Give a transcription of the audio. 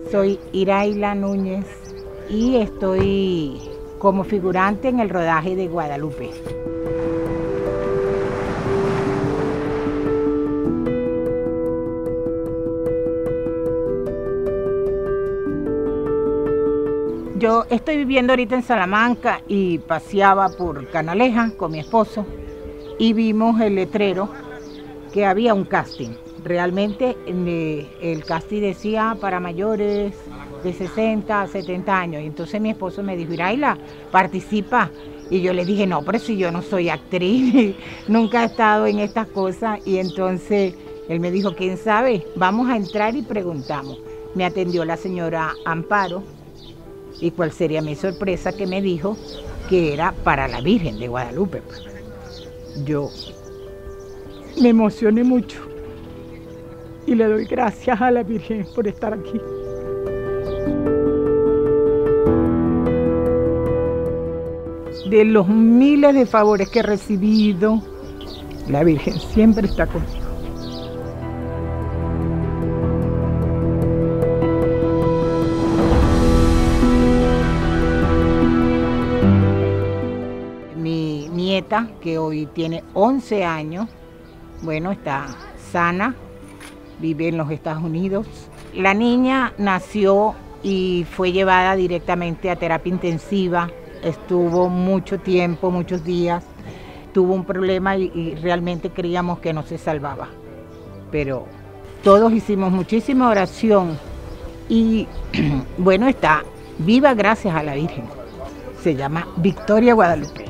Soy Iraila Núñez y estoy como figurante en el rodaje de Guadalupe. Yo estoy viviendo ahorita en Salamanca y paseaba por Canaleja con mi esposo y vimos el letrero que había un casting. Realmente el casting decía para mayores de 60 a 70 años. Y entonces mi esposo me dijo, Iraila, participa. Y yo le dije, no, pero si yo no soy actriz, nunca he estado en estas cosas. Y entonces él me dijo, ¿quién sabe? Vamos a entrar y preguntamos. Me atendió la señora Amparo. Y cuál sería mi sorpresa que me dijo que era para la Virgen de Guadalupe. Yo me emocioné mucho y le doy gracias a la Virgen por estar aquí. De los miles de favores que he recibido, la Virgen siempre está conmigo. Mi nieta, que hoy tiene 11 años, bueno, está sana, vive en los Estados Unidos. La niña nació y fue llevada directamente a terapia intensiva. Estuvo mucho tiempo, muchos días. Tuvo un problema y realmente creíamos que no se salvaba. Pero todos hicimos muchísima oración y bueno, está viva gracias a la Virgen. Se llama Victoria Guadalupe.